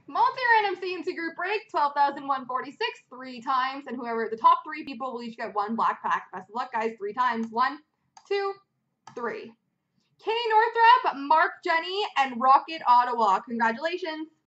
Multi-random C&C group break, 12,146 3 times, and whoever, the top 3 people will each get 1 black pack. Best of luck, guys. 3 times. 1, 2, 3. Kenny Northrup, Mark Jenny, and Rocket Ottawa. Congratulations.